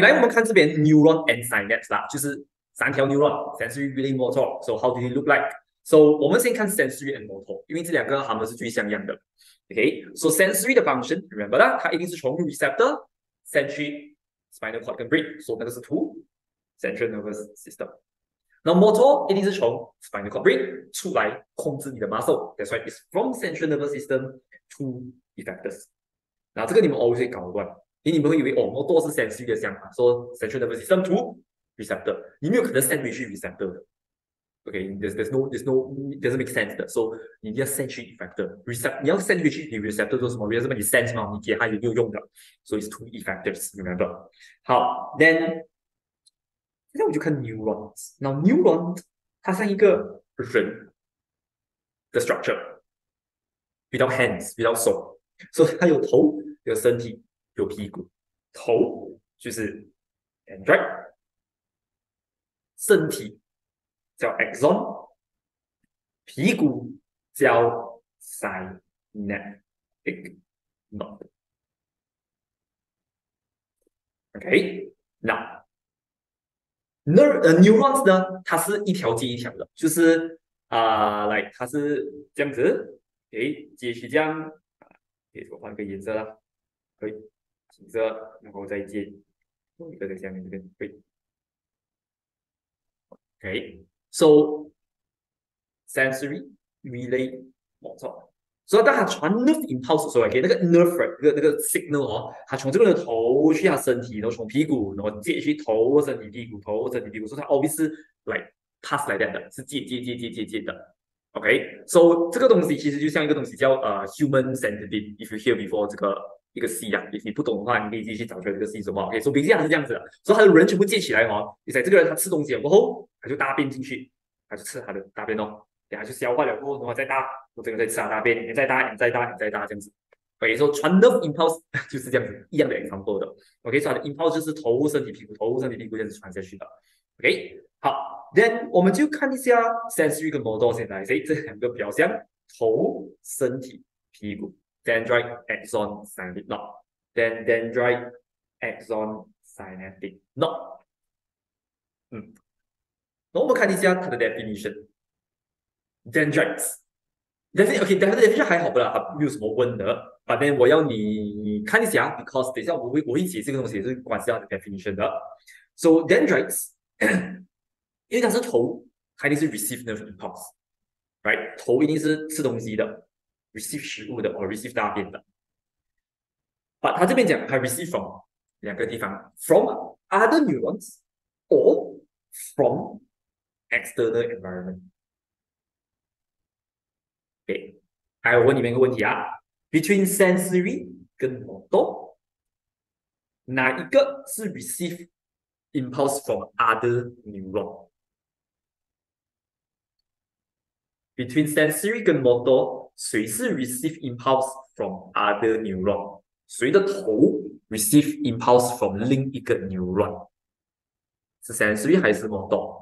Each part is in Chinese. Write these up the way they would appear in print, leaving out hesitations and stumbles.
来我们看这边 neuron and synapse 啦，就是三条 neuron sensory relay motor。 So how do they look like? So 我们先看 sensory and motor， 因为这两个它们是最像样的。OK， so sensory 的 function remember 啦，它一定是从 receptor sensory spinal cord 跟 brain， so 那个是 to central nervous system。那 motor 一定是从 spinal cord brain 出来控制你的 muscle， that's why it's from central nervous system to effectors。然后这个你们 always 会搞乱，因为你们会以为哦 motor 是 sensory 的想法，说 central nervous system to receptor， 你没有可能 send 回去 receptor 的。Okay, there's no doesn't make sense 的， so 你要 send 去 effector receptor， 你要 send 回去你 receptor 做什么 ？receptor 你 send 嘛，你给它有没有用的？所以是 two effectors remember。好 ，then 现在我就看 neurons， 那 neuron 它像一个人的 structure， without hands without 手，所以它有头有身体有屁股，头就是 dendrite， 身体叫 axon， 屁股叫 synaptic node。 OK， 那 neurons 呢，它是一条接一条的，就是来它是这样子，接续这样，我换个颜色啦，可以，青色，然后再接一个在下面这边，可以。OK，so sensory relay motor， 所以当它传 nerve impulse 的时候，那个 nerve 那个 signal 哦，它从这个人的头去他身体，然后从屁股，然后接去头身体屁股，头身体屁股，所以它 always 是 like pass like that 的，是接的。OK，so 这个东西其实就像一个东西叫human centipede。 If you hear before 这个一个戏啊，你不懂的话，你可以继续找出来这个戏什么。OK，so 比较是这样子的，所以他的人全部接起来哦。你在这个人他吃东西了过后，他就大便进去，他就吃他的大便哦，等下就消化了过后，然后再大，我这个再吃他大便，再大这样子。OK，so 传 nerve impulse 就是这样子一样的 example 的。OK， 所以它的 impulse 就是头身体屁股，头身体屁股这样子传下去的。OK， 好 ，then 我们就看一下 sensory 跟 motor 先来，这两个表象，头、身体、屁股 ，dendrite axon synaptic node，then dendrite axon synaptic node。那我们看一下它的 definition。dendrites，definition 还好不啦，没有什么问的。But then 我要你看一下 ，because 等一下我会解这个东西也是关系到 definition 的。So dendrites 因为它是头，它一定是 receive nerve impulse，right？ 头一定是吃东西的 ，receive 食物的，或 receive 大便的。But 它这边讲它 receive from 两个地方 ，from other neurons or from external environment。还有问你们一个问题啊 ，between sensory 跟 motor， 哪一个是 receive impulse from other neuron？Between sensory 跟 motor， 谁是 receive impulse from other neuron？ 谁的头 receive impulse from 另一个 neuron？ 是 sensory 还是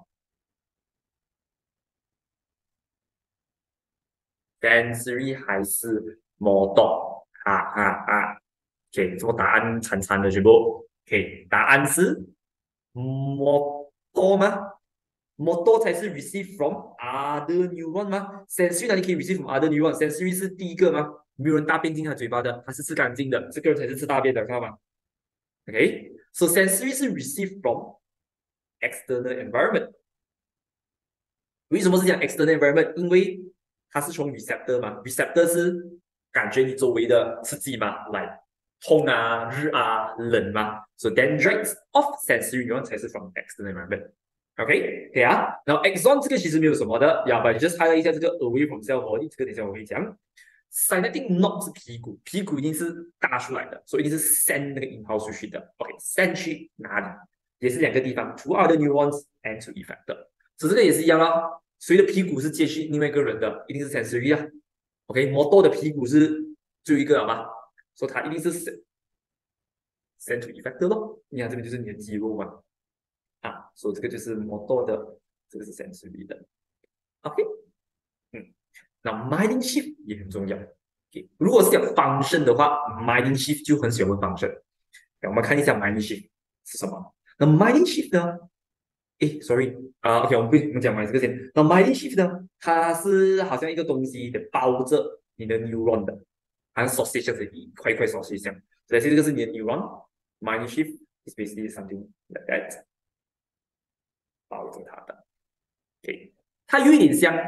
motor？sensory 还是 motor？ OK， 这个答案惨惨的全部。OK， 答案是 motor 吗？motor 才是 receive from other neuron 吗 ？sensory 哪里可以 receive from other neuron？sensory 是第一个吗？没有人大便进他嘴巴的，他是吃干净的，这个人才是吃大便的，看到吗 ？OK，so sensory 是 receive from external environment。为什么是讲 external environment？ 因为它是从 receptor 嘛 ，receptor 是感觉你周围的刺激嘛，来痛啊、热啊、冷嘛。So dendrites of sensory neuron 才是 from external environment。OK， 可以啊。然后 axon 这个其实没有什么的，but just highlight 一下这个 away from cell body， 这个等一下我会讲。synaptic node 是屁股，屁股一定是大出来的，所以一定是 send 那个 impulse 出去的。OK，send 去哪里？也是两个地方 ，to other neurons and to effector。所以这个也是一样啊，谁的屁股是接去另外一个人的，一定是 sensory 啊。OK，motor 的屁股是只有一个了嘛，所以它一定是 send to effector 咯。你看这边就是你的肌肉嘛。所以这个就是 motor 的，这个是 sensory 的。OK， 那 myelin shift 也很重要。如果是讲 function 的话 ，myelin shift 就很喜欢问 function。我们看一下 myelin shift 是什么？那 myelin sheath 呢？sorry ，OK，我们讲完这个先。那 myelin sheath 呢？它是好像一个东西的包着你的 neuron 的，好像 sausage 这样子一块块 sausage 这样。所以这个是你的 neuron，myelin sheath is basically something like that， 包着它的。OK， 它有一点像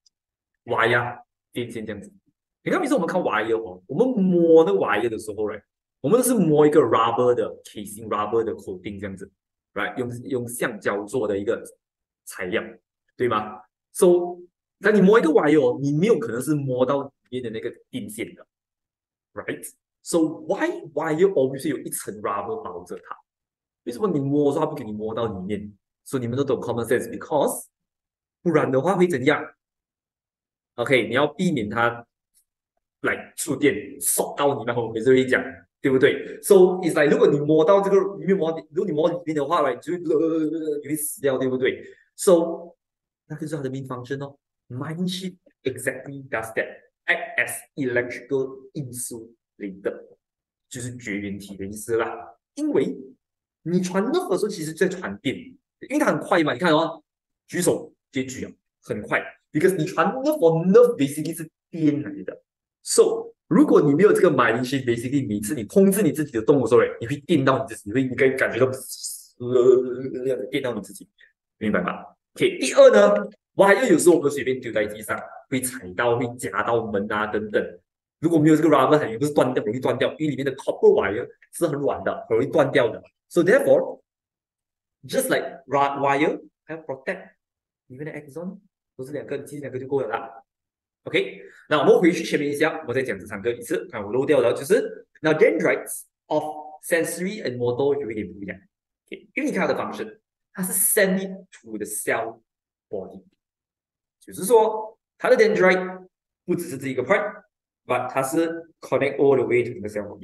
wire 电线这样子。你看，每次我们看 wire 哦，我们摸那 wire 的时候，right， 我们都是摸一个 rubber 的 casing，rubber 的 coating 这样子。right， 用橡胶做的一个材料，对吗？So， 那你摸一个 wire 哦，你没有可能是摸到里面的那个电线的 ，right？So why wire always 有一层 rubber 包着它？为什么你摸的时候它不给你摸到里面？所以你们都懂 common sense，because 不然的话会怎样 ？OK， 你要避免它来触电烧到你，然后我每次会讲。对不对 ？So it's like 如果你摸到这个里面如果你摸里面的话，right， 你会死掉，对不对 ？So 那就是它的 main function 哦。Myelin sheath exactly does that. Act as electrical insulator， 就是绝缘体的意思啦。因为你传 nerve 的时候，其实在传电，因为它很快嘛。你看哦，举手接举啊，很快。Because 你传 nerve basically 是电来的。So 如果你没有这个 myelin sheath，basically 每次你控制你自己的动作的时候，你会电到你自己，你可以感觉到电到你自己，明白吗 ？OK， 第二呢，wire 有时候我们随便丢在地上，会踩到，会夹到门啊等等。如果没有这个 rubber， 它也不是断掉，容易断掉，因为里面的 copper wire 是很软的，很容易断掉的。So therefore，just like wire， 还要 protect 里面的 axon， 都是两个，其实两个就够了啦。OK， 那我们回去前面一下，我再讲这三个一次。看我漏掉了，就是那 dendrites of sensory and motor 有一点不一样。OK， 因为你看它的 function， 它是 send it to the cell body， 就是说它的 dendrite 不只是这一个 part，but 它是 connect all the way to the cell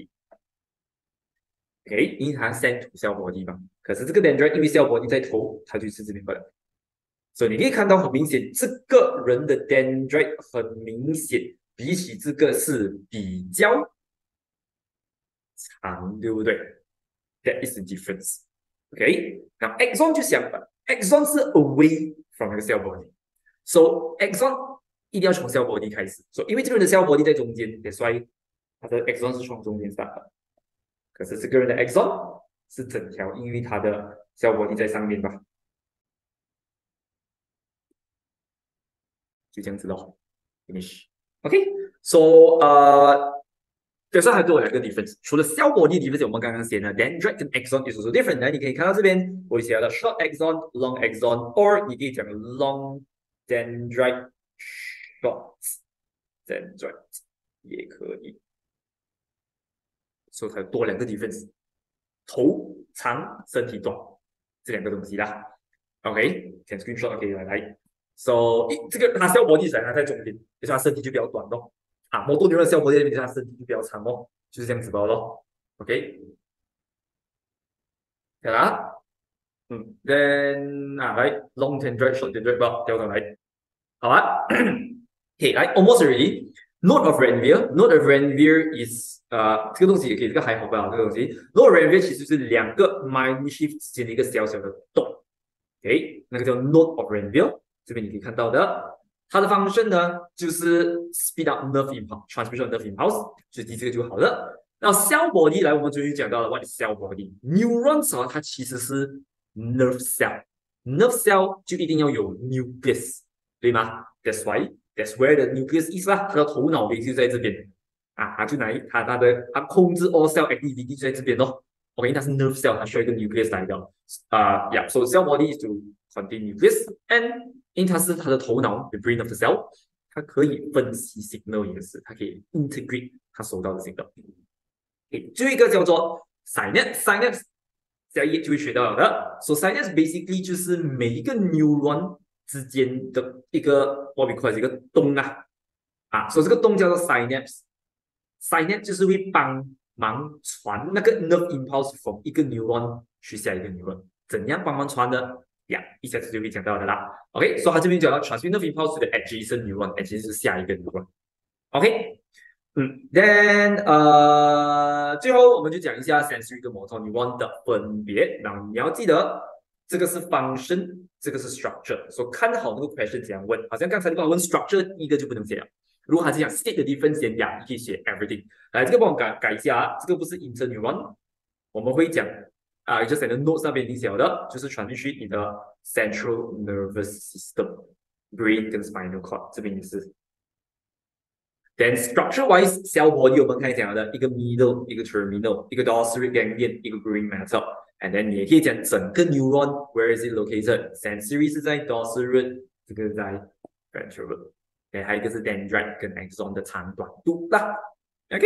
body。OK， 因为它 send to cell body 嘛，可是这个 dendrite 因为 cell body 在头，它就是这边过来。所以你可以看到很明显，这个人的 dendrite 很明显，比起这个是比较长，对不对 ？That is the difference. OK， 那 axon 就相反 ，axon 是 away from 那个 cell body，so axon 一定要从 cell body 开始。所以因为这个人的 cell body 在中间 ，that's why 他的 axon 是从中间 start 的。可是这个人的 axon 是整条，因为他的 cell body 在上面吧。就这样子咯 ，finish。OK，so 所以还有两个 difference， 除了 cell body difference， 我们刚刚写的 dendrite 跟 axon is also different。那你可以看到这边我写了 short axon、long axon，or 你可以讲 long dendrite、short dendrite 也可以。所以它有多两个 difference， 头长身体短这两个东西啦。OK，can screenshot，OK， 来。So 这个它 cell body 它在中间，就是它身体就比较短咯。啊，摩托牛的 cell body 那边它身体就比较长哦，就是这样子吧咯。OK， 对啦。then 来 long dendrite short dendrite 吧，调上来，好啊。OK， 来 almost already。Node of Ranvier，Node of Ranvier is 这个东西也可以，这个还好吧？这个东西 Node of Ranvier 其实是两个 myelin sheath 之间的一个小小的洞。OK， 那个叫 Node of Ranvier。这边你可以看到的，它的 function 呢就是 speed up nerve impulse，transmission of nerve impulse， 就记这个就好了。那 cell body 来，我们终于讲到了 what is cell body。Neurons 它其实是 nerve cell，nerve cell 就一定要有 nucleus， 对吗 ？That's why。That's where the nucleus is 啦，它的头脑也就在这边啊，它就它控制 all cell activity 就在这边咯。OK， 它是 nerve cell， 它需要一个 nucleus 来的。so cell body is to contain nucleus and 因为它是它的头脑 the brain of the cell， 它可以分析 signal 也是，它可以 integrate 它收到的 signal。最后一个叫做 synapse， 下一页就会学到的。So synapse basically 就是每一个 neuron 之间的一个 what we call 一个洞所以这个洞叫做 synapse。synapse 就是会帮忙传那个 nerve impulse from 一个 neuron 去下一个 neuron， 怎样帮忙传的？一下子就会讲到的啦。OK， 所以他这边讲到 transmit nerve impulse to the adjacent neuron， adjacent 是下一个 neuron。OK， Then 最后我们就讲一下 sensory 跟 motor neuron 的分别。然后你要记得，这个是 function，这个是 structure。所以看好那个 question 怎样问。好像刚才你帮我问 structure，第一个就不能写了。如果还是讲 state 的 difference 先讲，你可以写 everything。来，这个帮我改一下啊，这个不是 interneuron，我们会讲就在那 notes 那边已经写好的，就是传进去你的 central nervous system，brain 跟 spinal cord 这边也是。Then structure wise, cell body 我们刚才讲的一个 middle，一个 terminal，一个 dorsal ganglion，一个 green matter。And then 你也可以讲整个 neuron，where is it located？ Sensory 是在 dorsal root， 这个在 ventral root。还有一个是 dendrite 跟 axon 的长短度啦。OK，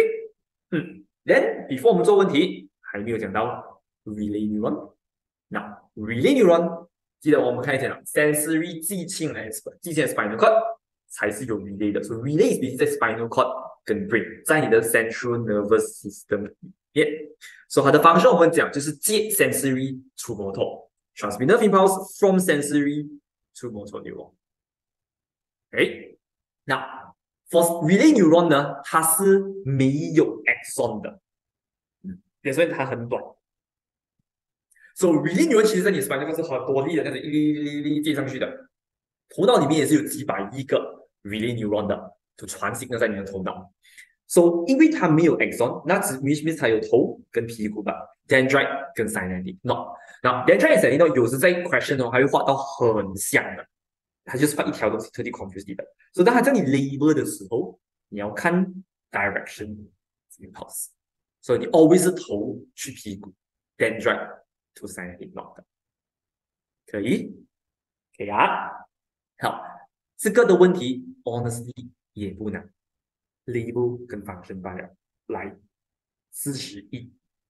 Then before 我们做问题，还没有讲到 relay neuron。那 relay neuron， 记得我们看一下 sensory 记清来 spinal cord。才是有 relay 的，所以 relay 是在 spinal cord 跟 brain， 在你的 central nervous system 里面。所以它的方式我们讲就是借 sensory to motor，transmit nerve impulse from sensory to motor neuron。OK， 那 for relay neuron 呢，它是没有 axon 的，所以它很短。所以 relay neuron 其实在你 spinal cord 是很多粒的，但是一粒接上去的。头脑里面也是有几百亿个 relay neuron 的，就传信在你的头脑。So 因为它没有 axon， 那只 means 它有头跟屁股吧 ，dendrite 跟 synaptic。No， 那 dendrite 跟 synaptic 有时在 question 哦，还会画到很像的，它就是画一条东西特地 confuse 你的。所以当它叫你 label 的时候，你要看 direction impulse。所以你 always 是头去屁股 ，dendrite to synaptic not 的，可以？可以啊。好，这个的问题 honestly 也不难 ，label 跟function 罢了。来，41，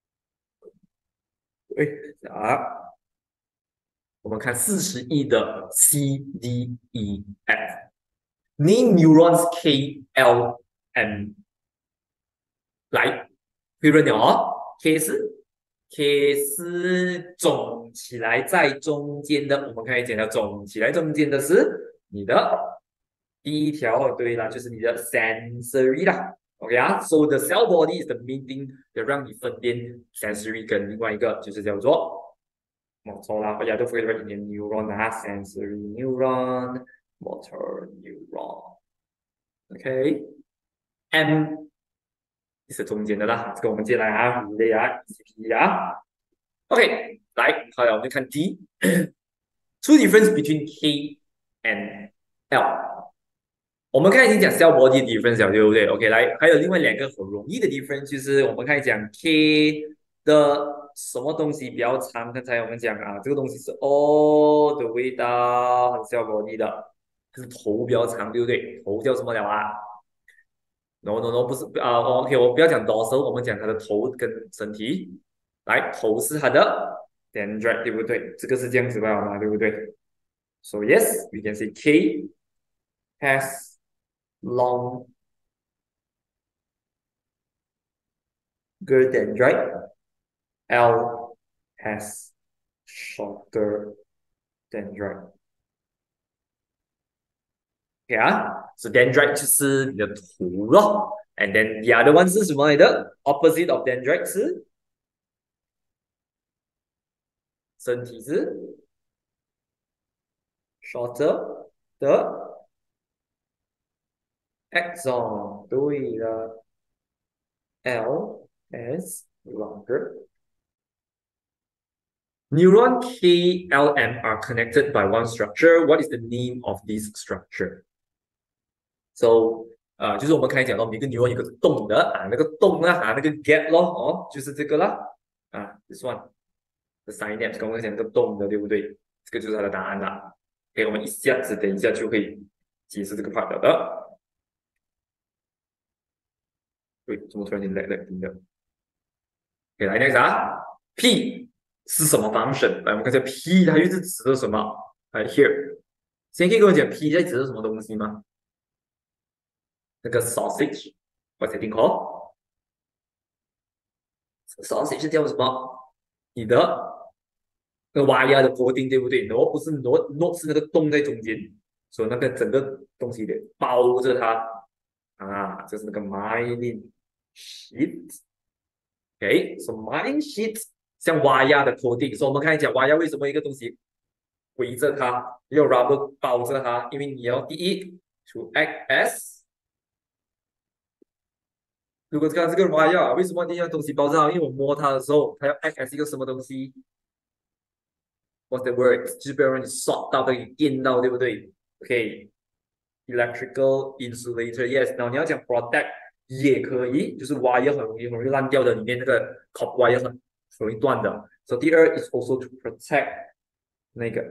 我们看41的 C D E F，name neurons K L M。来，会认了哦 ，K 是总起来在中间的，我们可以讲到总起来中间的是你的第一条，对啦，就是你的 sensory 啦。OK 啊，so the cell body is the main thing， 要让你分辨 sensory 跟另外一个就是叫做motor 啦。大家都会认一点 neuron 啊 ，sensory neuron，motor neuron。OK，M 是中间的啦，这个我们接下来啊，relay 啊 ，ECP 啊。OK，来，好了，我们看 D，two difference between K and L。我们刚才已经讲 cell body 的 difference 了，对不对 ？OK， 来，还有另外两个很容易的 difference，就是我们开始讲 K 的什么东西比较长。刚才我们讲啊，这个东西是 all the way 到 cell body 的，就是头比较长，对不对？头叫什么了啊？No No No， 不是OK， 我不要讲 dorsal， 我们讲它的头跟身体。来，头是它的 dendrite， 对不对？这个是这样子吧嘛，对不对？So yes, we can say K has longer dendrite, L has shorter dendrite。So dendrite 就是你的头咯。And then the other one 是什么来的？Opposite of dendrite 是身体是 shorter 的 axon。对了，L is longer。Neuron K, L, M are connected by one structure. What is the name of this structure? So 就是我们刚才讲到每个 neuron 有个洞的那个洞啦那个 gap 咯就是这个啦this one the synapse 刚刚讲那个洞的对不对？这个就是它的答案啦。OK， 我们一下子等一下就会解释这个 part 了的。对，怎么突然间来停的？OK， 来 next P 是什么 function？ 来，我们看一下 P 它又是指的什么？来 here， 先可以跟我讲 P 在指的什么东西吗？那个 sausage， 我才听过。sausage 是叫什么？你的那个挖牙的脖钉对不对？然后不是 not 是那个洞在中间，所以那个整个东西的包着它。 啊，就是那个 myelin sheath。OK，so myelin sheath 像挖压的 coating，所以我们刚才讲挖压为什么一个东西围着它，用 rubber 包着它，因为你要第一 to act as，如果刚刚这个挖压为什么一定要东西包着它？因为我摸它的时候，它要 act as 一个什么东西？What's the word？就是不要让你 short 到被电到，对不对？OK，electrical insulator，yes。然后你要讲 protect 也可以，就是 wire 很容易烂掉的，里面那个 copper wire 很容易断的。So 第二 is also to protect 那个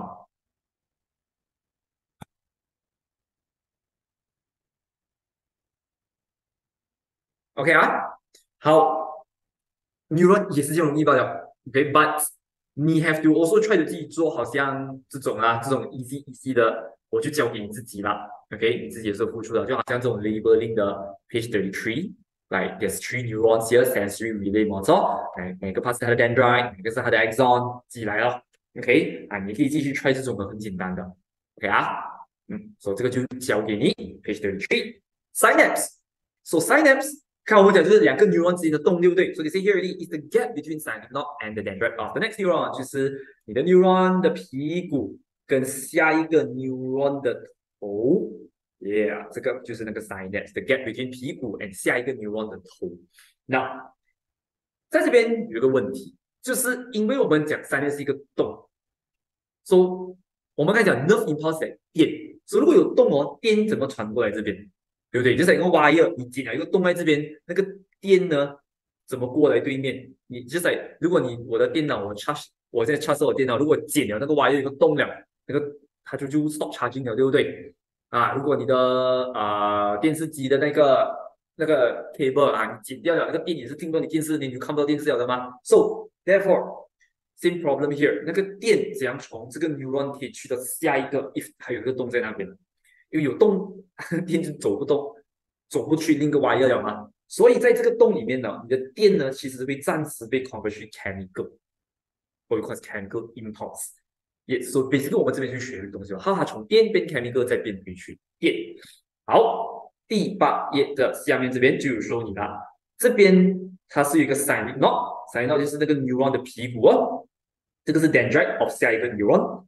axon。OK 啊，好，neuron 也是这种容易爆的。OK，but、你 have to also try to 自己做，好像这种 easy 的，我就交给你自己啦。OK，你自己也是付出的，就好像这种 labeling 的 page 33。Like there's three neurons here, sensory relay motor。哪个 part 是它的 dendrite，哪个是它的 axon，自己来了。OK，啊，你可以继续 try 这种的，很简单的。OK 啊，所以这个就交给你 page 33。synapse。So synapse 看我们讲就是两个 neuron 之间的洞，对不对？So they say here already is the gap between synaptic knot and the dendrite of the next neuron，就是你的 neuron 的屁股跟下一个 neuron 的头。Yeah，这个就是那个 synapse，the gap between 屁股 and 下一个 neuron 的头。那在这边有一个问题，就是因为我们讲 synapse 是一个洞，so 我们刚才讲 nerve impulse 的电，所以如果有洞哦，电怎么传过来这边？对不对？就是一个 wire，你剪了一个洞在这边，那个电呢怎么过来对面？你就是如果我的电脑我在 charge 我电脑，如果剪了那个 wire 有一个洞了，那个它就 stop charging 了，对不对？啊，如果你的电视机的那个 cable 啊，你剪掉了，那个电也是进到你电视里，你就看不到电视了的吗？So therefore same problem here，那个电怎样从这个 neuron 可以去到下一个，if 还有一个洞在那边？因为有洞，电就走不去另一个 wire 了嘛。所以在这个洞里面呢，你的电呢其实会暂时被 convert 去 chemical，或者 cause chemical impulse。也所以 basically 我们这边去学的东西，它从电变 chemical 再变回去电。好，第八页的下面这边就有说你了，这边它是有一个 synaptic knot，synaptic knot 就是那个 neuron 的皮骨哦，这个是 dendrite of 下一个 neuron，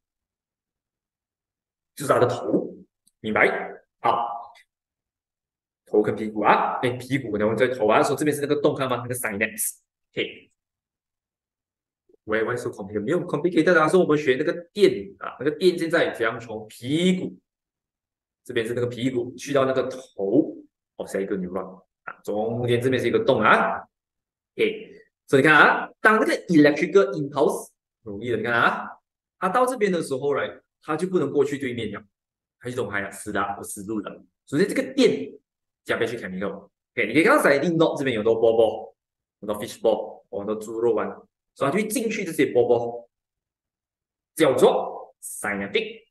就是它的头。明白？好，头跟屁股啊，哎，屁股然后在头啊，说这边是那个洞，看吗？那个 synapse。OK， why so complicated？没有 complicated 啊，说我们学那个电啊，那个电现在怎样从屁股这边是那个屁股去到那个头，哦，下一个 neuron 啊，中间这边是一个洞啊。OK，所以你看啊，当那个 electrical impulse 容易的，你看啊，它到这边的时候呢，它就不能过去对面了。还是种还死的不死路的。首先这个电加倍去 chemical，OK， 你可以看到在 knot 这边有很多波波，很多 fish ball， 很多猪肉丸，所以它就会进去这些波波，叫做 synaptic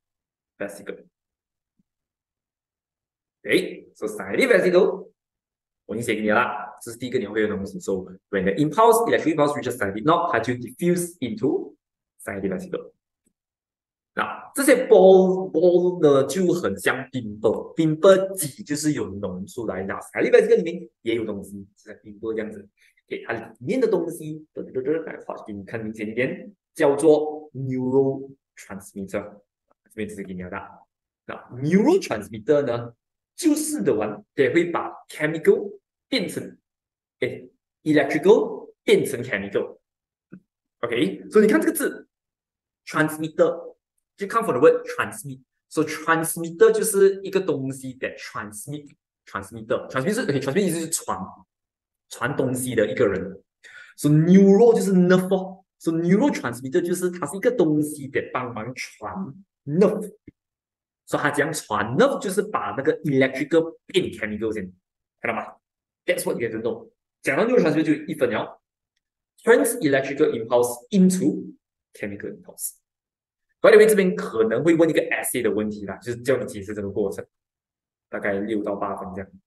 vesicle。OK，so synaptic vesicle 我已经写给你了，这是第一个你会的东西。So when the electric impulse reaches synaptic knot，它就 diffuse into synaptic vesicle。那这些 ball 呢就很像 bimble 挤就是有脓出来的，海里边这个里面也有东西，是 bimble 这样子。给它里面的东西，来画给你看明显一点，叫做 neurotransmitter， 这边只是给你的。那 neurotransmitter 呢，就是的玩，也会把 chemical 变成electrical 变成 chemical。OK， 所以你看这个字 transmitter。就 come from the word transmit，so transmitter 就是一个东西的 transmitter 是 transmit 意思是传东西的一个人。so neuro 就是 nerve，so neurotransmitter 就是它是一个东西的帮忙传 nerve， 所以它讲传 nerve 就是把那个 electrical 变 chemical 先，看到吗 ？That's what you have to know。讲到 neurotransmitter 就一分了 ，turns electrical impulse into chemical impulse。By the way， 这边可能会问一个 essay 的问题啦，就是叫你解释这个过程，大概6到8分这样。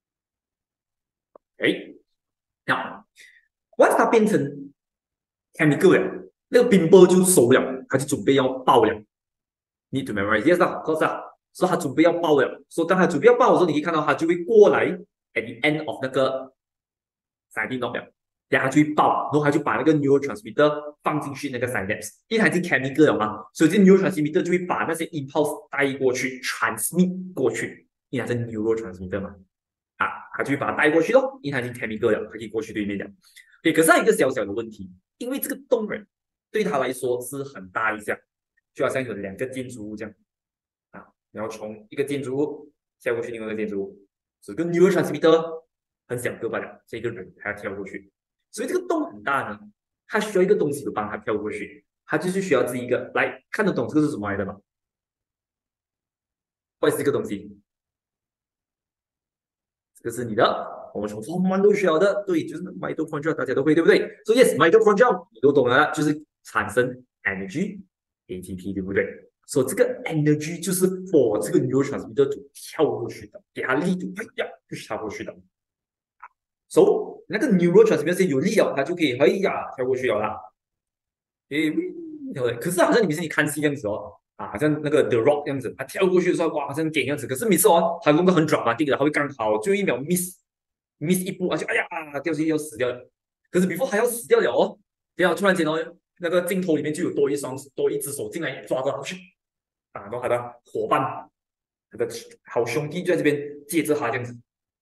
那 once 它变成 chemical 了，那个冰波就熟了，它就准备要爆了。Need to memorize yes 啦，of course 啦。 所以它准备要爆了。所以当它准备要爆的时候，你可以看到它就会过来 at the end of 那个 synaptic node 了，然后它就会爆，然后它就把那个 neurotransmitter 放进去那个 synapse，因为它已经 chemical 了嘛，所以这 neurotransmitter 就会把那些 impulse 带过去 transmit 过去，因为它是 neurotransmitter 嘛。啊，它就会把它带过去咯，因为它已经 chemical 了，它可以过去对面了。对，可是它有一个小小的问题，因为这个洞人对他来说是很大一项，就好像有2个建筑物这样啊，然后从一个建筑物跳过去另外一个建筑物，这个 neurotransmitter 很小个罢了，这个人他要跳过去，所以这个洞很大呢，他需要一个东西to帮他跳过去，他就是需要这一个来看得懂这个是什么来的吗？或者是这个东西？这个是你的，我们从 Form 1都需要的，对，就是 mitochondria， 大家都会，对不对？So yes，mitochondria 你都懂了，就是产生 energy，ATP， 对不对？所以这个 energy 就是 for 这个 neurotransmitter 跳过去的，给它力度，哎呀，就是跳过去的。So 那个 neurotransmitter 有力了，它就可以，哎呀，跳过去了啦。诶，可是好像你看戏这样子哦，啊，好像那个 The Rock 这样子，他跳过去的时候，哇，好像点这样子。可是每次哦，他弄个很 dramatic 的，他会刚好就1秒 miss 一步，就哎呀掉下去要死掉了。可是 before 还要死掉了哦，然后突然间哦，那个镜头里面就有多一只手进来抓着他去，啊，然后他的伙伴，他的好兄弟就在这边接着他这样子，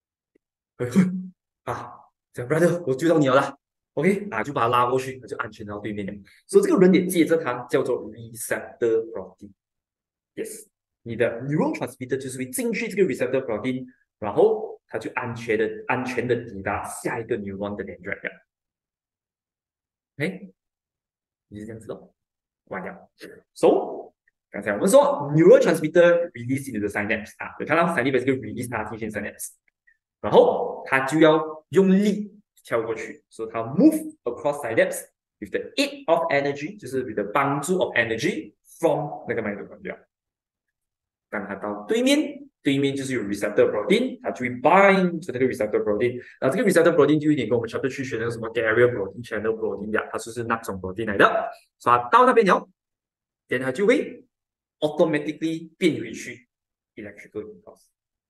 啊，这样 brother，我救到你了啦。OK，就把他拉过去，他就安全到对面了。所以这个人也接着他，叫做 receptor protein。Yes，你的 neurotransmitter 就是会进去这个 receptor protein，然后它就安全的抵达下一个 neuron 的 dendrite 了。OK，就是这样子哦，完了。So，刚才我们说 neurotransmitter release into the synapse 啊，有看到 synapse 这个 release 它进行 synapse，然后它就要用力跳过去，所以它 move across synapse with the aid of energy， 就是 with the 帮助 of energy from 那个 mitochondria。当它到对面，对面就是有 receptor protein，它就会 bind 这个 receptor protein，然后这个 receptor protein 就有点跟我们 chapter 去学那个什么 carrier protein、channel protein 的，它就是那种 protein 来的，所以它到那边了，然后它就会 automatically 变回去 electrical impulse，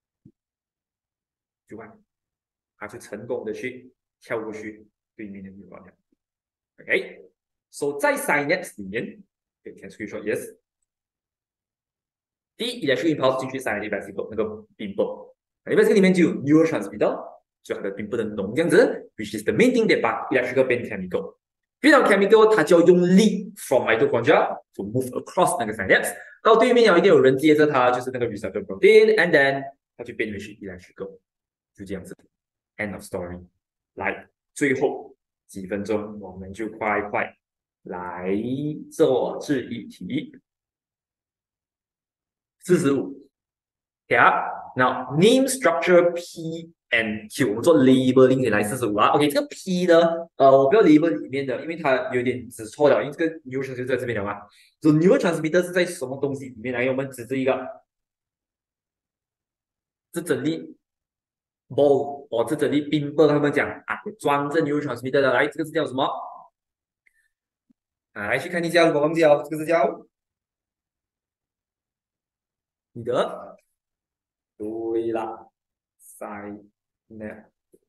就完，它就成功的去跳过去对面的 neuron 了。OK，so 在 synapse 里面，可以填 screenshot yes。第一 electrical impulse 进去 synaptic vesicle 那个 bimbo，synaptic vesicle 里面就有 neurotransmitter，就它的 bimbo 的浓这样子 ，which is the main thing that 把 electrical 变 chemical， 变到 chemical 它就要用力 from mitochondria to move across 那个 synapse， 到对面有一定有人接着它，就是那个 receptor protein，and then 它就变回去 electrical， 就这样子 ，end of story。来，最后几分钟我们就快快来做这一题。45。Now name structure P and Q， 我们做 labeling 来45啊。OK， 这个 P 呢，我不要 label 里面的，因为它有点指错了，因为这个 neurotransmitter 就在这边了嘛。So neurotransmitter 是在什么东西里面来？我们指这一个，这整粒 ball， 这整粒冰棒，他们讲啊，装着 neurotransmitter 的，来，这个是叫什么？啊，来去看一下，如果忘记了，这个是叫你的。对了，synaptic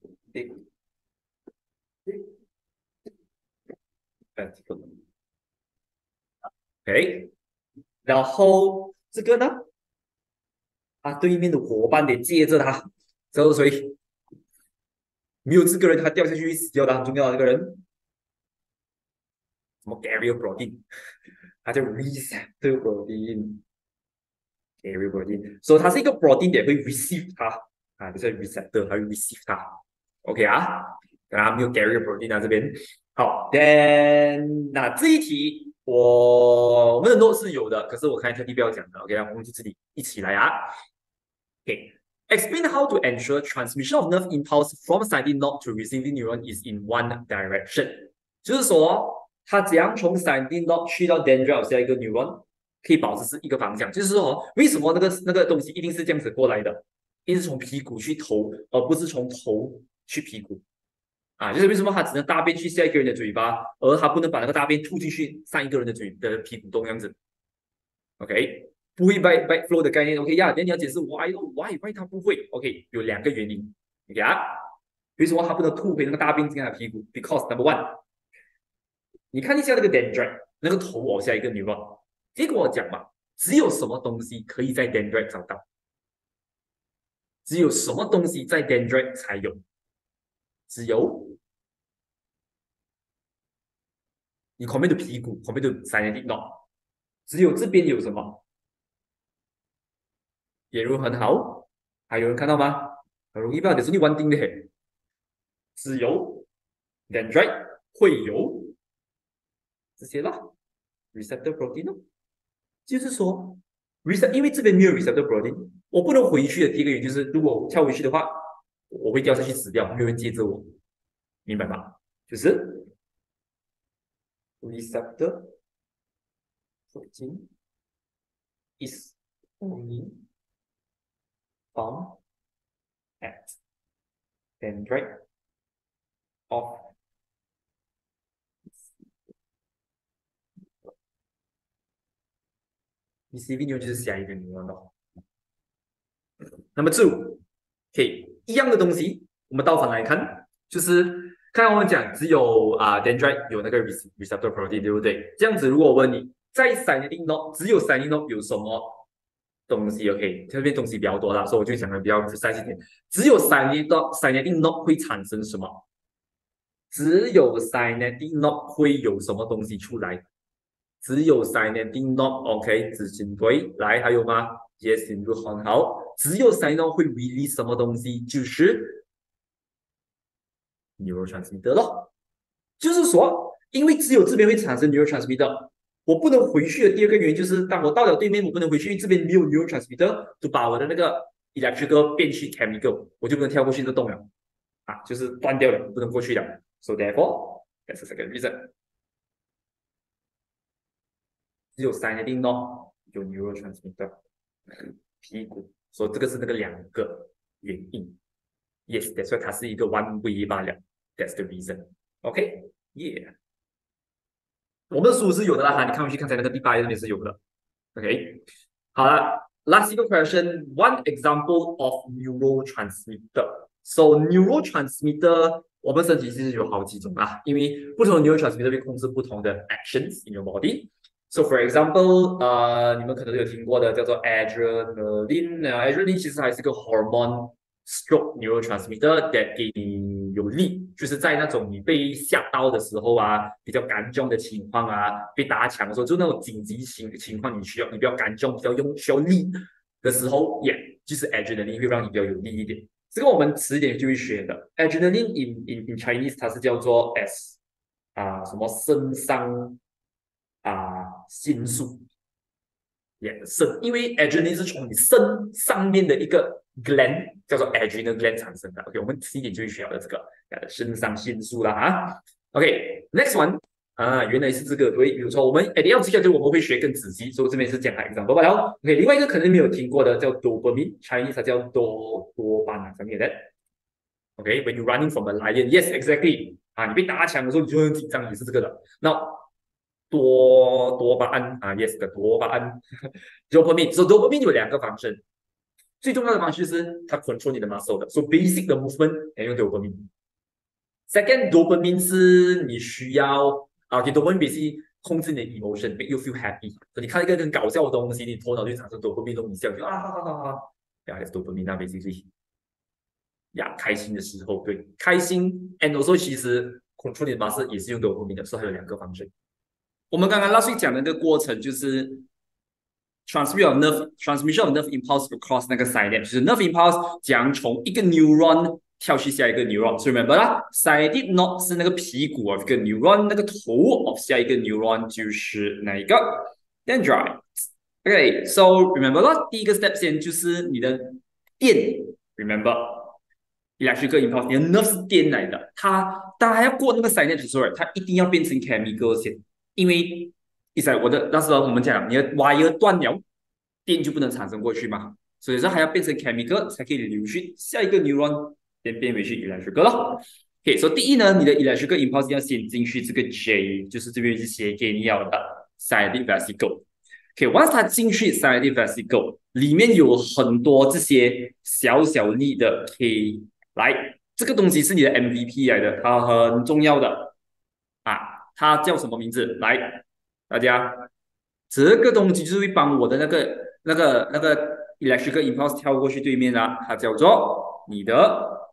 vesicle。OK，然后这个呢，他对面的伙伴得接着他，这是谁？没有这个人，他掉下去死掉的，很重要的这个人，什么 carrier protein， 他叫 receptor protein。carrier protein， 所以它是一个 protein 也会 receive 它啊，就是 receptor， 它会 receive 它。OK 啊，没有 carrier protein 啊这边。好 ，then 那这一题我们的 note 是有的，可是我看特地不要讲的。OK， 我们就自己一起来啊。OK，explain how to ensure transmission of nerve impulse from synaptic node to receiving neuron is in one direction。就是说，它怎样从 synaptic node 去到 dendrite 下一个 neuron，可以保持是一个方向。就是说，为什么那个东西一定是这样子过来的？一定是从屁股去头，而不是从头去屁股。啊，就是为什么它只能大便去下一个人的嘴巴，而它不能把那个大便吐进去上一个人的屁股洞这样子。OK， 不会 backflow 的概念 ，OK 呀？那你要解释 why 它不会 ，OK？ 有2个原因 ，OK 啊？为什么它不能吐回那个大便进它的屁股 ？Because number one，你看一下那个 dendrite，那个头往下一个 neuron， 结果我讲嘛，只有什么东西可以在 dendrite 找到？只有什么东西在 dendrite 才有？只有你旁边的屁股，旁边的 synaptic knot， 只有这边有什么？眼如很好，还有人看到吗？很容易吧？你是你弯定的嘿，只有 dendrite 会有这些啦 receptor protein 哦，就是说 因为这边没有 receptor protein， 我不能回去的第一个原因就是，如果我跳回去的话，我会掉下去死掉，没有人接着我，明白吗？就是 receptor protein is only found at dendrite of receiving neuron 就是下一个 neuron 咯。那么2，OK， 一样的东西，我们倒反来看，就是刚刚我们讲只有dendrite 有那个 receptor protein， 对不对？这样子，如果我问你，在 synaptic knot 只有 synaptic knot 有什么东西 ？OK， 这边东西比较多啦，所以我就讲的比较 precise 一点。只有 synaptic knot 会产生什么？只有 synaptic knot 会有什么东西出来？只有 synaptic knot，OK， 执行对。来，还有吗？也进入很好。只有 synaptic knot 会 release 什么东西？就是 neurotransmitter 咯。就是说，因为只有这边会产生 neurotransmitter， 我不能回去的第二个原因就是，当我到了对面，我不能回去，因为这边没有 neurotransmitter， 就把我的那个 electrical 变去 chemical， 我就不能跳过去这洞了啊，就是断掉了，不能过去了。So therefore, that's the second reason。只有 synaptic knot 有 neurotransmitter， 屁股，所以这个是那个2个原因。Yes， that's why 它是一个 one way 罢了。That's the reason。OK，Yeah。我们的书是有的啦，你看回去刚才那个第8页那边是有的。OK， 好了 ，last 一个 question，one example of neurotransmitter。So neurotransmitter， 我们身体其实有好几种啦，因为不同的 neurotransmitter 会控制不同的 actions in your body。So for example，你们可能有听过的叫做 adrenaline，adrenaline 其实还是个 hormone。stroke neurotransmitter that 给你有力，就是在那种你被吓到的时候啊，比较干重的情况啊，被打抢的时候，就那种紧急情况，你比较干重，需要力的时候，就是 adrenaline 会让你比较有力一点。这个我们迟点就会学的。adrenaline in Chinese 它是叫做 什么肾上腺素。因为 adrenaline 是从你肾上面的一个 gland 叫做 adrenal gland 产生的。OK， 我们迟一点就会学到的这个肾上腺素啦啊。OK，next one 原来是这个对，比如说我们要接下来我们会学更仔细，所以这边是讲 example 罢了。OK， 另外一个可能没有听过的叫 dopamine，Chinese 它叫多巴胺上面的。OK，when you running from a lion，yes exactly 你被打抢的时候你就很紧张，也是这个的。那多巴胺yes 的多巴胺，dopamine。So dopamine 有2个方式，最重要的方式是它 control 你的 muscle 的，so basic 的 movement 用 dopamine。Second dopamine 是你需要dopamine basically 控制你的 emotion，make you feel happy。所以你看一个很搞笑的东西，你头脑就产生 dopamine，你笑就that's dopamine basically。开心的时候，对，开心 and also 其实 control 你的 muscle 也是用 dopamine 的，所以还有2个方式。我们刚刚last week讲的那个过程就是 transmission of nerve impulse across 那个 synapse， 就是 nerve impulse 将从一个 neuron 跳去下一个 neuron。所以 remember 啦 synaptic knot 是那个屁股 of 一个 neuron， 那个头 of 下一个 neuron 就是哪一个 dendrite。OK，so remember 啦，第一个 step 先就是你的电 remember electrical impulse， 你的 nerve 是电来的，当它要过那个 synapse 的时候，它一定要变成 chemical 先。因为那时候我们讲，你的 wire 断了，电就不能产生过去嘛，所以说还要变成 chemical 才可以流去下一个 neuron， 变回去 electrical 咯。OK， 所以第一呢，你的 electrical impulse 要先进去这个 J， 就是这边是写给你要的 synaptic vesicle。 OK，once 它进去 synaptic vesicle 里面有很多这些小小粒的 K， 来，这个东西是你的 MVP 来的，它很重要的啊，它叫什么名字？来，大家，这个东西就是会帮我的那个 electrical impulse 跳过去对面啊，它叫做你的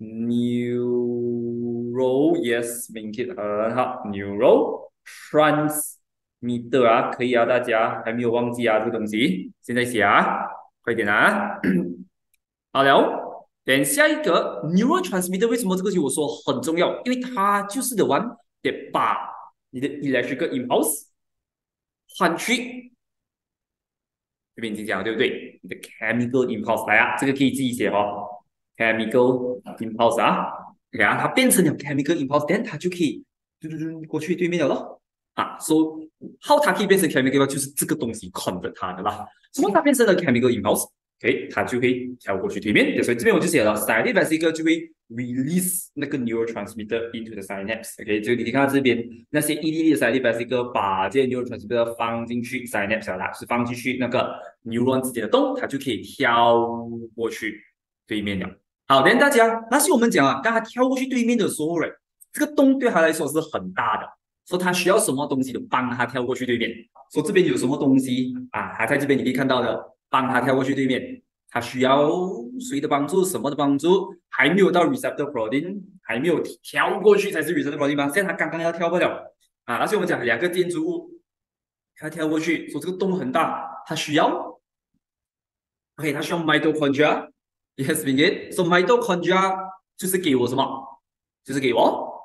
neural，yes， 明天很好 neural transmitter 啊，可以啊，大家还没有忘记啊这个东西，现在写啊，快点啊，好了，等下一个 neurotransmitter 为什么这个题我说很重要？因为它就是 the one 得把你的 electrical impulse 换去这边已经讲了，对不对？你的 chemical impulse 来啊，这个可以自己写哦，chemical impulse 啊，然后它变成了 chemical impulse，then 它就可以过去对面了咯。啊，so how 它可以变成 chemical impulse，就是这个东西 convert 它的啦。什么它变成了 chemical impulse？OK，它就会跳过去对面，所以这边我就写了 synaptic vesicle 就会 release 那个 neurotransmitter into the synapse。OK， 就你看到这边那些一粒粒的 synaptic vesicle 把这些 neurotransmitter 放进去 synapse 啦，是放进去那个 neuron 之间的洞，它就可以跳过去对面了。好，等大家，那是我们讲啊，当它跳过去对面的时候，这个洞对它来说是很大的，所以它需要什么东西的帮它跳过去对面。所以这边有什么东西啊？它在这边你可以看到的。帮他跳过去对面，他需要谁的帮助？什么的帮助？还没有到 receptor protein， 还没有跳过去才是 receptor protein 吗？现在他刚刚要跳不了啊！而且我们讲两个建筑物，他跳过去，说这个洞很大，他需要 OK， 他需要 mitochondria。Yes, begin. So mitochondria 就是给我什么？就是给我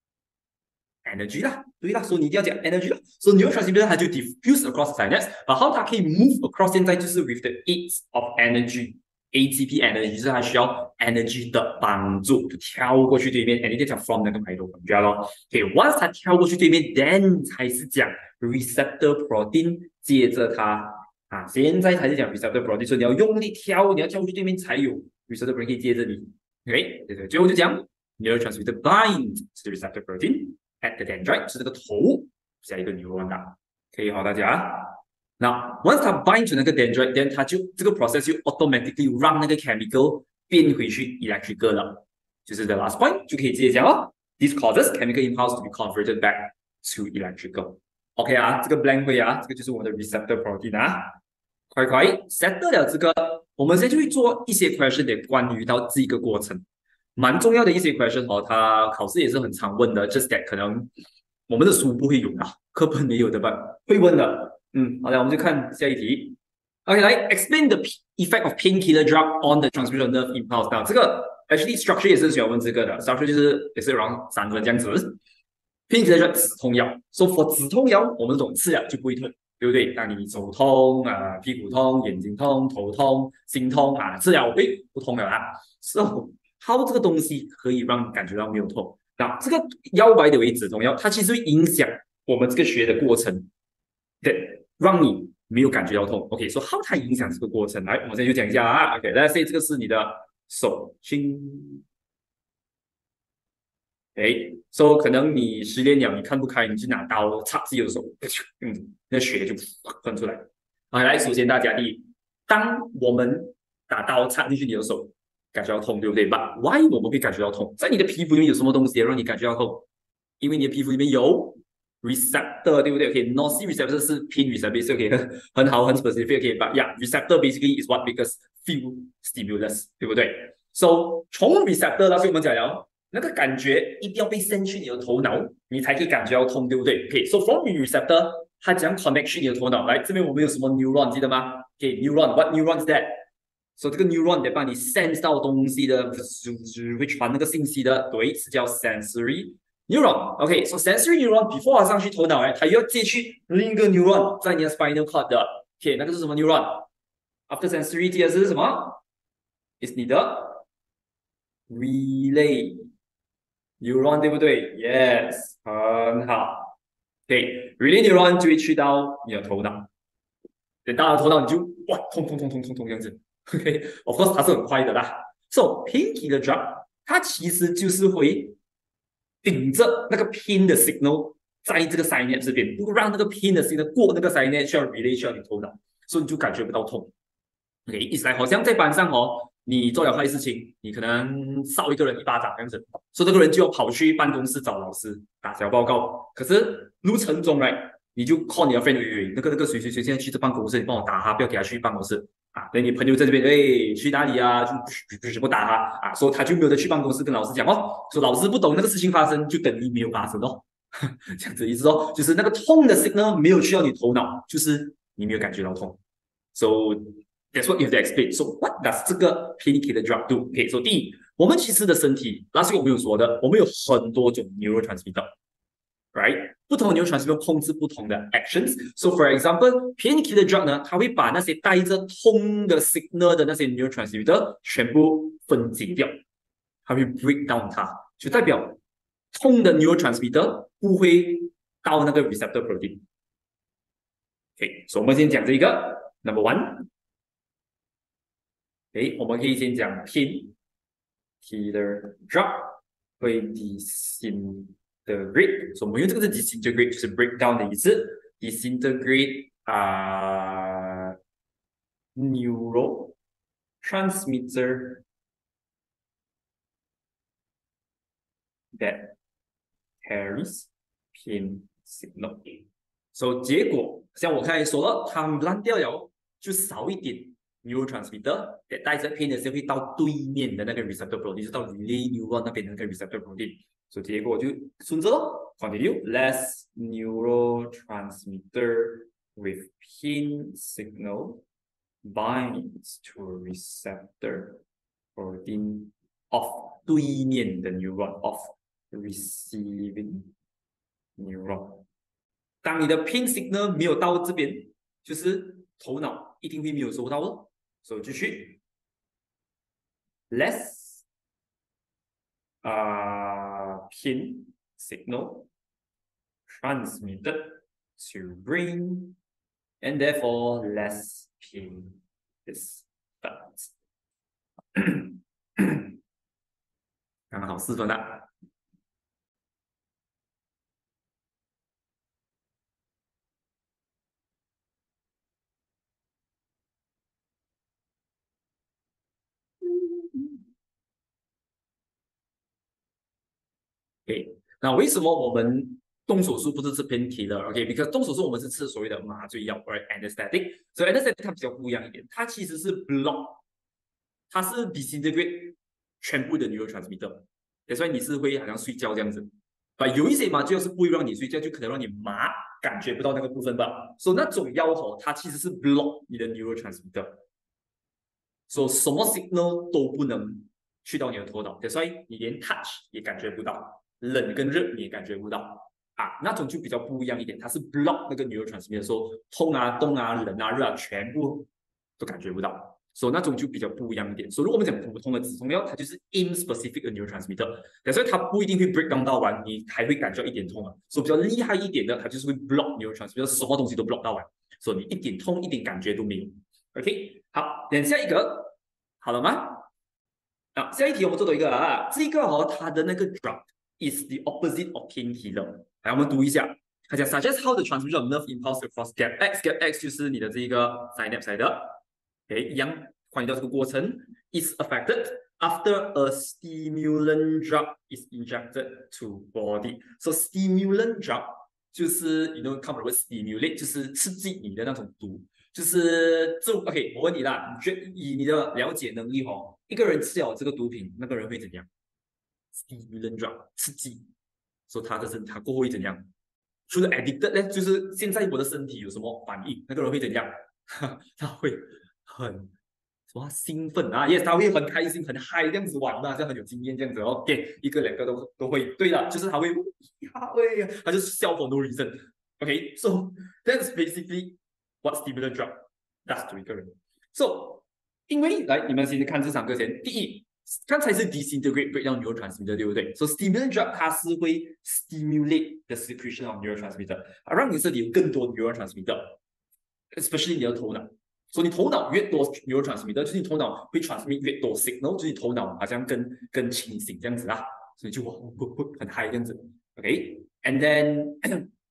energy 啦，对啦，所以你一定要讲 energy 啦。所以 neurotransmitter 它就 diffuse across the synapse， 然后它可以 move across， 现在就是 with the aid of energy，ATP energy 就是它需要 energy 的帮助，就跳过去对面，and 你就讲 from 那个 mitochondria 咯。OK，once 它跳过去对面 ，then 才是讲 receptor protein， 接着它啊，现在才是讲 receptor protein， 所以你要用力跳，你要跳过去对面才有 receptor protein 可以接着你。OK， 对对，最后就讲 neurotransmitter bind to the receptor protein。at the dendrite 是这个头下一个 neuron 的，可以好大家。那 once 它 bind to 那个 dendrite，then 它就这个 process 就 automatically 让那个 chemical 变回去 electrical 了，就是 the last point 就可以直接讲哦。This causes chemical impulse to be converted back to electrical。OK 啊，这个 blank 会啊，这个就是我们的 receptor protein 啊。快快 set 了这个，我们现在就会做一些 question 的关于到这个过程。蛮重要的一些 question 哦，它考试也是很常问的 ，just that 可能我们的书不会有的，课本没有的吧，会问的。好了，我们就看下一题。OK， 来 explain the effect of painkiller drug on the transmission nerve impulse。那这个 actually structure 也是喜欢问这个的 ，structure 就是也是around 3分这样子。painkiller drug 止痛药，so for 止痛药，我们这种吃了就不会痛，对不对？当你手痛啊、屁股痛、眼睛痛、头痛、心痛啊，吃了不痛了啦。So how 这个东西可以让你感觉到没有痛？那这个药白的为止痛药，它其实会影响我们这个学的过程，对，让你没有感觉到痛。OK， 说 how 它影响这个过程，来，我们现在就讲一下啊。OK，let's say 这个是你的手心，so 可能你失恋了，你看不开，你就拿刀插自己的手，那血就喷出来。好，来，首先大家第一，当我们打刀插进去你的手。感觉到痛，对不对 ？But why 我们会感觉到痛？在你的皮肤里面有什么东西让你感觉到痛？因为你的皮肤里面有 receptor， 对不对 ？OK，noisy receptor 是 pain receptor， OK， 很好，很 specific，OK，but yeah，receptor basically is what makes us feel stimulus， 对不对 ？So 从 receptor 到所以我们讲了，那个感觉一定要被 send 去你的头脑，你才可以感觉到痛，对不对 ？OK，so from receptor， 它讲 connect 去你的头脑。来，这边我们有什么 neuron 记得吗 ？OK，neuron，what neuron is that？So 这个 neuron 得帮你 sense 到东西的，会传那个信息的，对，是叫 sensory neuron。OK，so sensory neuron before 它上去头脑，它又要接去另一个 neuron 在你的 spinal cord 的。OK， 那个是什么 neuron？After sensory 接的是什么 ？is 你的 relay neuron， 对不对 ？Yes， 很好。OK，relay neuron 就会去到你的头脑，等到了头脑你就哇痛这样子。OK，of course 它是很快的啦。So painkiller drug 它其实就是会顶着那个 pain 的 signal 在这个 synapse 这边，不让那个 pin 的 signal 过那个 synapse 需要 relay 需要你头脑，所以你就感觉不到痛。OK，一来好像在班上你做了坏事情，你可能扫一个人一巴掌这样子，所以这个人就要跑去办公室找老师打小报告。可是路程中你就 call 你的 friend， 那个谁现在去这办公室，你帮我打他，不要给他去办公室啊。等你朋友在这边，去哪里啊？就全部打他啊，所以他就没有得去办公室跟老师讲说老师不懂那个事情发生，就等于没有发生这样子意思就是那个痛的 signal 没有去到你头脑，就是你没有感觉到痛。So that's what you have to explain. So what does 这个 painkiller drug do? Okay, so 第一，我们其实的身体，那是我们有说的，我们有很多种 neurotransmitter。Right， 不同的 neurotransmitter 控制不同的 actions. So for example, painkiller drug 呢，它会把那些带着痛的 signal 的那些 neurotransmitter 全部分解掉，它会 break down 它，就代表痛的 neurotransmitter 不会到那个 receptor protein。OK， 所以我们先讲这个 number one。我们可以先讲 painkiller drug 会 disintegrate， 所以我们用这个是 disintegrate， 就是 break down 的意思 ，disintegrate neurotransmitter that carries pain signal。所以结果像我刚才说了，它烂掉了，就少一点。neurotransmitter 带着 pain 的时候会到对面的那个 receptor protein， 就是到 relay neuron 那边的那个 receptor protein， 所以结果就顺着continue less neurotransmitter with pain signal binds to receptor protein of 对面的 neuron of receiving neuron。当你的 pain signal 没有到这边，就是头脑一定会没有收到哦。所以继续 less pain signal transmitted to brain and therefore less pain is felt 刚刚好4分了。那为什么我们动手术不是吃 painkiller？OK，because 动手术我们是吃所谓的麻醉药 ，right anesthetic。所以 anesthetic 它比较不一样一点，它其实是 block， 它是 disintegrate 全部的 neurotransmitter， 所以你是会好像睡觉这样子。有一些麻醉药是不会让你睡觉，就可能让你麻，感觉不到那个部分吧。所以那种药它其实是 block 你的 neurotransmitter， 所以什么 signal 都不能去到你的头脑，所以你连 touch 也感觉不到。冷跟热你也感觉不到那种就比较不一样一点，它是 block 那个 neurotransmitter， 说痛动冷热全部都感觉不到，所以那种就比较不一样一点。所以如果我们讲普通的止痛药，它就是 in specific 的 neurotransmitter， 所以它不一定会 break down 到完，你还会感觉一点痛所以比较厉害一点的，它就是会 block neurotransmitter， 什么东西都 block 到完，所以你一点痛一点感觉都没有。OK， 好，等下一个好了吗？下一题我们做到一个这个它的那个 drug is the opposite of painkiller。来，我们读一下。它讲 suggest how the transmission of nerve impulse across gap x，gap x 就是你的这个 synapse 的。一样关于到这个过程 is affected after a stimulant drug is injected to body。So stimulant drug 就是 come from stimulate 就是刺激你的那种毒。就是OK， 我问你啦，以你的了解能力一个人吃了这个毒品，那个人会怎样 ？stimulant drug 刺激，所以他过后会怎样？除了 addicted 呢，就是现在我的身体有什么反应，那个人会怎样？他会很什么兴奋yes， 他会很开心、很嗨这样子玩像很有经验这样子OK， 一个两个都会。对了，就是他会他就是笑 for no reason。OK，so that's basically what stimulant drug does to 一个人。So 因为来你们先看这3个先，第一。刚才是 disintegrate breakdown neurotransmitter 对不对？ So stimulant drug 它是会 stimulate the secretion of neurotransmitter， 让你身体有更多 neurotransmitter，especially 你的头脑。所以你头脑越多 neurotransmitter， 就是你头脑会 transmit 越多 signal， 就是你头脑好像更清醒这样子所以就很嗨这样子。OK，and then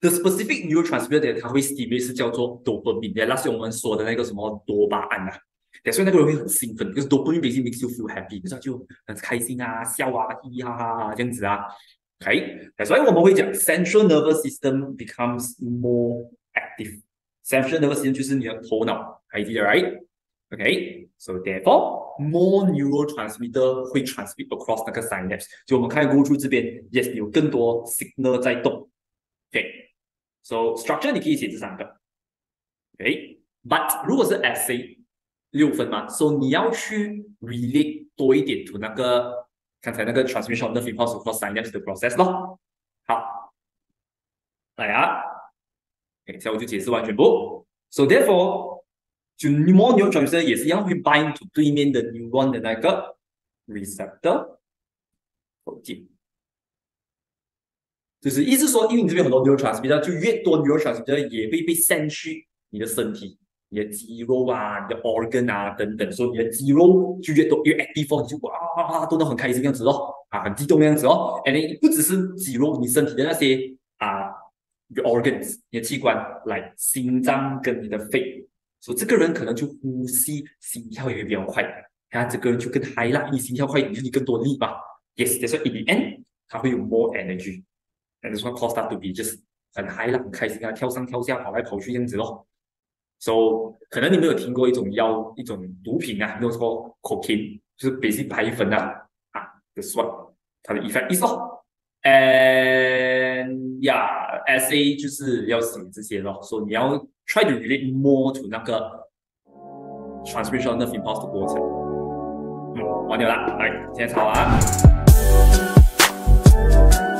The specific neurotransmitter 它会 stimulate 是叫做 dopamine，那是我们说的那个什么多巴胺啊。所以那个人会很兴奋，就是 dopamine basically makes you feel happy，就是就很开心啊，笑啊，嘻嘻哈哈这样子啊。OK，所以我们会讲 central nervous system becomes more active。Central nervous system 就是你的头脑，还记得 right？OK，so therefore more neurotransmitter 会 transmit across 那个 synapse。就我们看 go through 这边 ，yes， 有更多 signal 在动。OK，so structure 你可以写这3个。OK，but 如果是 essay 6分嘛，所以你要去 relate 多一点 to 那个刚才那个 transmission of nerve impulse across synapse 的 process 咯。好，来啊，等一下我就解释完全部。So therefore， 就 more neurotransmitter 也是一样会 bind to 对面的 neuron 的那个 receptor protein。就是意思说，因为你这边很多 neurotransmitter， 就越多 neurotransmitter 也会被 send 去你的身体。你的肌肉啊，你的 organ 啊等等，所以你的肌肉就越多越 active， 你就哇动得很开心这样子哦，很激动这样子哦。And 不只是肌肉，你身体的那些organs， 你的器官，来心脏跟你的肺，所以这个人可能就呼吸心跳也会比较快，看这个人就更 high 啦，你心跳快，你更多力嘛。Yes， that's why in the end， 他会有 more energy，and that's what cause that to be just 很 high 啦，很开心啊，跳上跳下，跑来跑去这样子咯。So 可能你们有听过一种毒品啊，叫做 cocaine， 就是 basic 白粉啊，that's what 它的 effect is 咯。And yeah， essay 就是要写这些咯，所以你要 try to relate more to 那个 transmission nerve impulse 的过程。完了啦，来，现在抄啊。